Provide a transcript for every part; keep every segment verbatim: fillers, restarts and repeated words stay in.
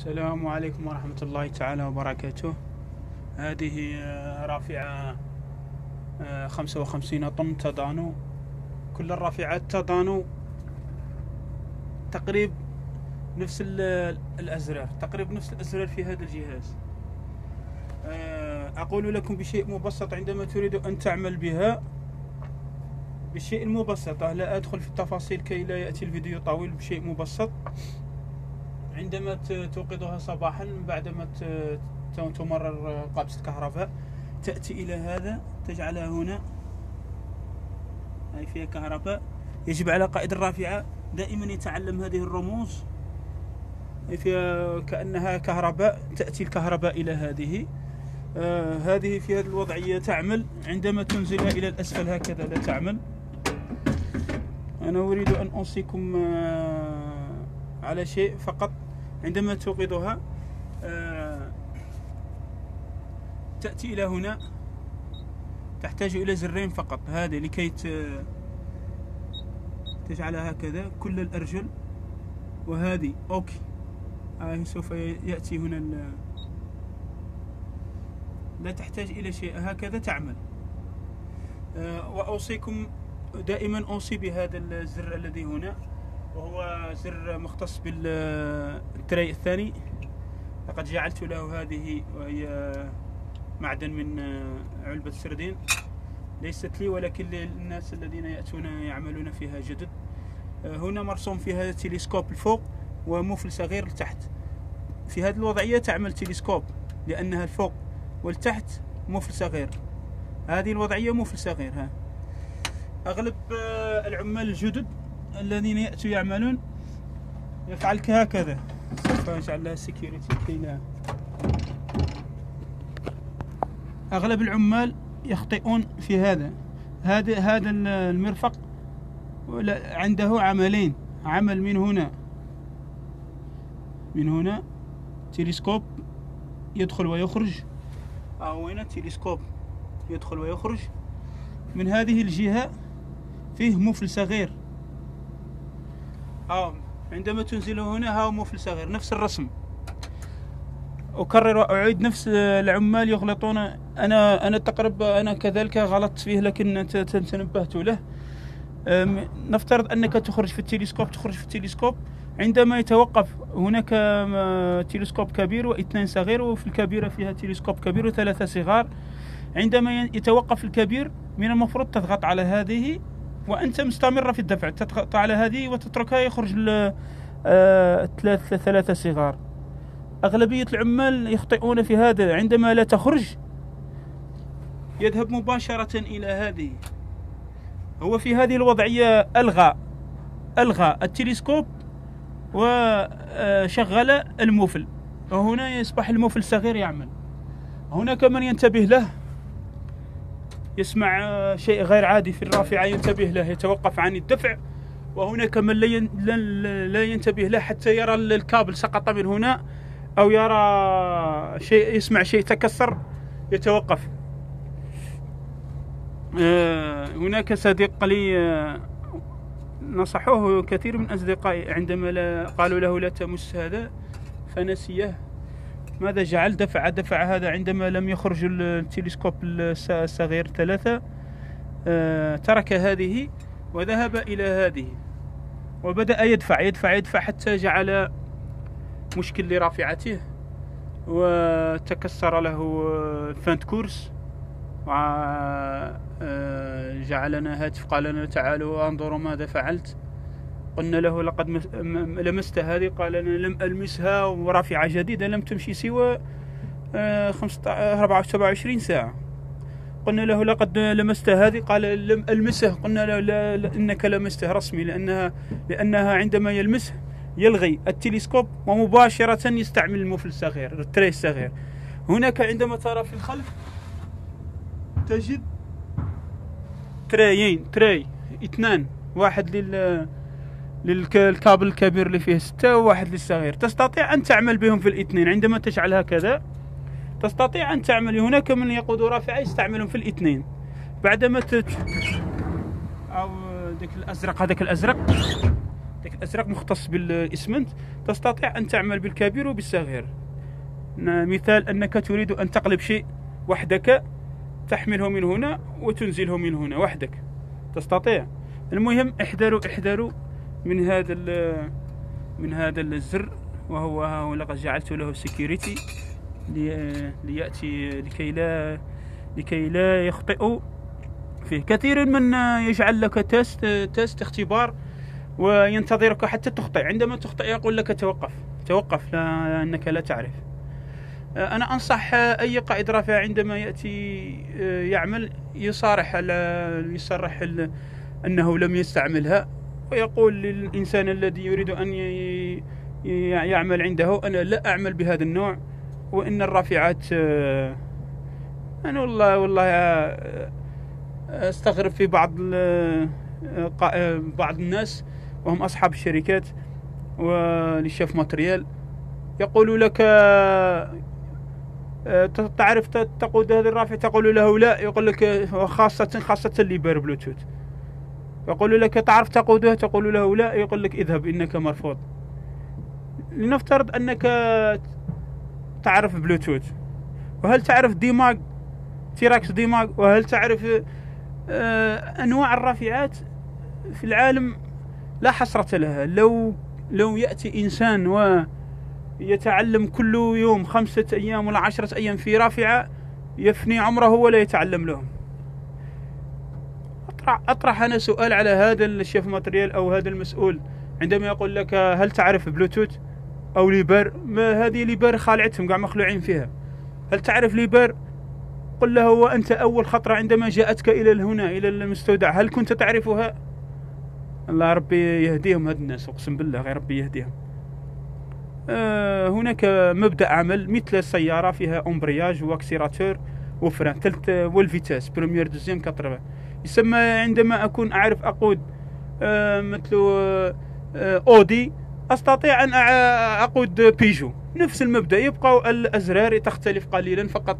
السلام عليكم ورحمة الله تعالى وبركاته. هذه رافعة خمسة وخمسين طن تادانو. كل الرافعات تادانو تقريب نفس الأزرار، تقريب نفس الأزرار في هذا الجهاز. أقول لكم بشيء مبسط عندما تريد أن تعمل بها، بالشيء المبسط. لا أدخل في التفاصيل كي لا يأتي الفيديو طويل. بشيء مبسط، عندما توقدها صباحا بعدما تمرر قابسة كهرباء، تأتي إلى هذا، تجعلها هنا، هاي فيها كهرباء. يجب على قائد الرافعة دائما يتعلم هذه الرموز، فيها كأنها كهرباء، تأتي الكهرباء إلى هذه. آه هذه في هذه الوضعية تعمل، عندما تنزلها إلى الأسفل هكذا لا تعمل. أنا أريد أن أوصيكم آه على شيء فقط. عندما توقدها آه تأتي إلى هنا، تحتاج إلى زرين فقط، هذه لكي تجعلها هكذا كل الأرجل، وهذه أوكي. آه سوف يأتي هنا، لا تحتاج إلى شيء، هكذا تعمل. آه وأوصيكم دائما، أوصي بهذا الزر الذي هنا، وهو زر مختص بالتري الثاني. لقد جعلت له هذه، وهي معدن من علبة سردين، ليست لي ولكن للناس الذين يأتون يعملون فيها جدد. هنا مرسوم فيها تلسكوب الفوق ومفل صغير لتحت. في هذه الوضعية تعمل تلسكوب، لأنها الفوق والتحت مفل صغير. هذه الوضعية مفل صغير. ها أغلب العمال الجدد الذين يأتوا يعملون يفعل هكذا. سوف أجعل لها سيكيورتي كي لا. أغلب العمال يخطئون في هذا. هذا هذا المرفق عنده عملين، عمل من هنا، من هنا تلسكوب يدخل ويخرج، أو هنا تلسكوب يدخل ويخرج. من هذه الجهة فيه مفل صغير، أو عندما تنزله هنا ها مفل صغير، نفس الرسم. أكرر وأعيد، نفس العمال يغلطون. أنا أنا تقريبا أنا كذلك غلطت فيه، لكن تنبهت له. نفترض أنك تخرج في التلسكوب، تخرج في التلسكوب عندما يتوقف. هناك تلسكوب كبير واثنين صغير، وفي الكبيرة فيها تلسكوب كبير وثلاثة صغار. عندما يتوقف الكبير من المفروض تضغط على هذه وأنت مستمر في الدفع، تضغط على هذه وتتركها يخرج ثلاثة ثلاثة صغار. أغلبية العمال يخطئون في هذا، عندما لا تخرج يذهب مباشرة إلى هذه. هو في هذه الوضعية ألغى ألغى التلسكوب وشغل المفل، وهنا يصبح المفل صغير يعمل. هناك من ينتبه له، يسمع شيء غير عادي في الرافعة ينتبه له، يتوقف عن الدفع. وهناك من لا ينتبه له حتى يرى الكابل سقط من هنا، أو يرى شيء، يسمع شيء تكسر يتوقف. هناك صديق لي نصحوه كثير من أصدقائي، عندما لا قالوا له لا تمس هذا فنسيه. ماذا جعل؟ دفع دفع هذا عندما لم يخرج التلسكوب الصغير ثلاثة، ترك هذه وذهب إلى هذه، وبدأ يدفع يدفع يدفع حتى جعل مشكل لرافعته، وتكسر له فانت كورس. وجعلنا هاتف، قال لنا تعالوا انظروا ماذا فعلت. قلنا له لقد لمست هذه، قال لنا لم ألمسها، ورافعة جديدة لم تمشي سوى أربعة وعشرين ساعة. قلنا له لقد لمست هذه، قال لم ألمسه. قلنا له لا لا إنك لمسته رسمي، لأنها لأنها عندما يلمسه يلغي التلسكوب ومباشرة يستعمل المفل الصغير، التري الصغير. هناك عندما ترى في الخلف تجد تريين، تري اثنان، واحد لل للكابل الكبير اللي فيه ستة، وواحد للصغير. تستطيع أن تعمل بهم في الاثنين. عندما تجعل هكذا تستطيع أن تعمل. هناك من يقود رافعة يستعملهم في الاثنين. بعدما تت... أو ذاك الأزرق، هذاك الأزرق ذاك الأزرق مختص بالإسمنت، تستطيع أن تعمل بالكبير وبالصغير. مثال أنك تريد أن تقلب شيء وحدك، تحمله من هنا وتنزله من هنا وحدك، تستطيع. المهم احذروا احذروا من هذا من هذا الزر، وهو لقد جعلت له سيكيوريتي ليأتي لكي لا لكي لا يخطئ فيه. كثير من يجعل لك تيست تيست اختبار وينتظرك حتى تخطئ. عندما تخطئ يقول لك توقف توقف لأنك لا تعرف. أنا أنصح أي قائد رافعة عندما يأتي يعمل يصارح يصرح أنه لم يستعملها، ويقول للإنسان الذي يريد أن يعمل عنده: أنا لا أعمل بهذا النوع، وإن الرافعات أنا والله والله أستغرب في بعض بعض الناس وهم أصحاب الشركات وللشيف ماتريال، يقول لك: تعرف تقود هذه الرافعة؟ تقول له: لا. يقول لك: خاصة خاصة الليبر بلوتوث. يقول لك: تعرف تقودها؟ تقول له: لا. يقول لك: اذهب إنك مرفوض. لنفترض أنك تعرف بلوتوث، وهل تعرف ديماغ تيراكس ديماغ؟ وهل تعرف أنواع الرافعات في العالم لا حصرة لها؟ لو لو يأتي إنسان ويتعلم كل يوم خمسة أيام ولا عشرة أيام في رافعة، يفني عمره ولا يتعلم لهم. أطرح, أطرح أنا سؤال على هذا الشيف ماتريال أو هذا المسؤول، عندما يقول لك: هل تعرف بلوتوث أو ليبر؟ ما هذه ليبر خالعتهم قاع مخلوعين فيها. هل تعرف ليبر؟ قل له: وأنت أول خطرة عندما جاءتك إلى هنا إلى المستودع هل كنت تعرفها؟ الله ربي يهديهم هاد الناس، أقسم بالله غير ربي يهديهم. آه هناك مبدأ عمل مثل السيارة، فيها أمبرياج واكسيراتور وفران تلت والفيتاس بريمير دوزيام كاترفا. يسمى عندما أكون أعرف أقود آه مثل آه أودي، أستطيع أن أقود بيجو. نفس المبدأ، يبقى الأزرار تختلف قليلا فقط.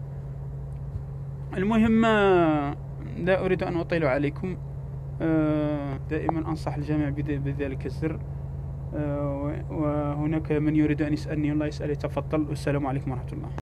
المهم لا أريد أن أطيل عليكم، دائما أنصح الجميع بذلك الزر، وهناك من يريد أن يسألني الله يسأل يتفضل. والسلام عليكم ورحمة الله.